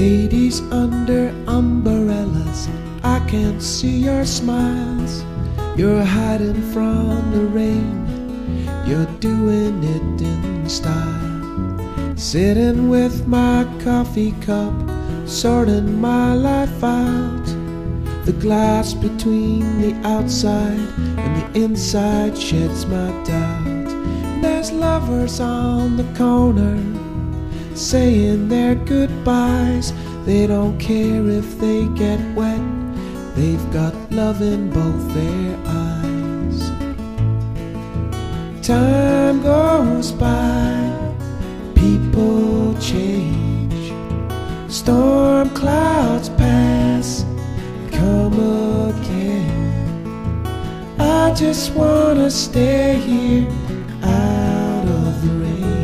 Ladies under umbrellas, I can't see your smiles. You're hiding from the rain, you're doing it in style. Sitting with my coffee cup, sorting my life out. The glass between the outside and the inside sheds my doubt. There's lovers on the corner saying their goodbyes. They don't care if they get wet, they've got love in both their eyes. Time goes by, people change, storm clouds pass, come again. I just wanna stay here out of the rain.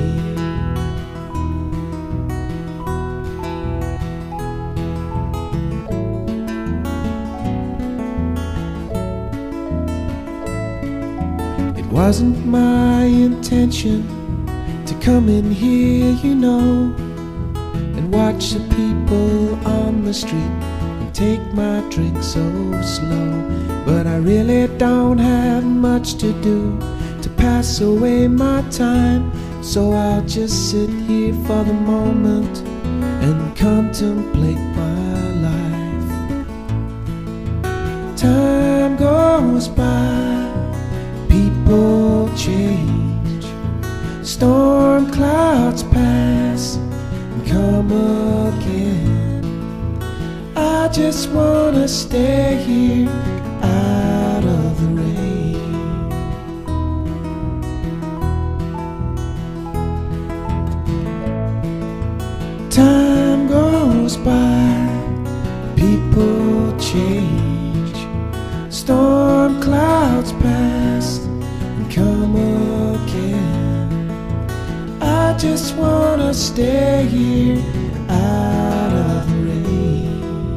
It wasn't my intention to come in here, you know, and watch the people on the street and take my drink so slow. But I really don't have much to do to pass away my time, so I'll just sit here for the moment and contemplate my life. Time goes by, people change, storm clouds pass and come again. I just wanna stay here out of the rain. Time goes by, people change, storm clouds pass and come again. I just wanna stay here out of the rain.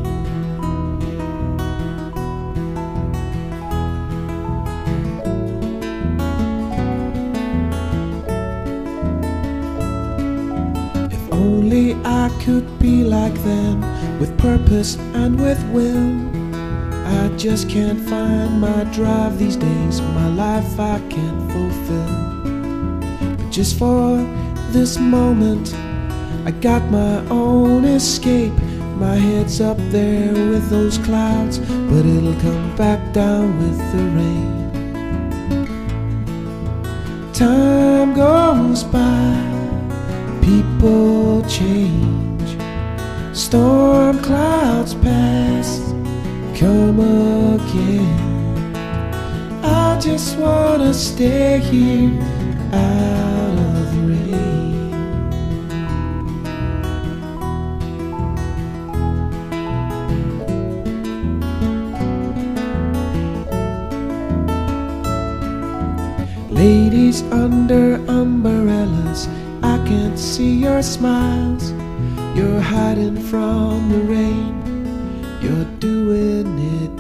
If only I could be like them, with purpose and with will. I just can't find my drive these days, my life I can't fulfill. But just for this moment, I got my own escape. My head's up there with those clouds, but it'll come back down with the rain. Time goes by, people change, storm clouds pass, come again. I just wanna stay here out of the rain. Ladies under umbrellas, I can't see your smiles. You're hiding from the rain, you're doing it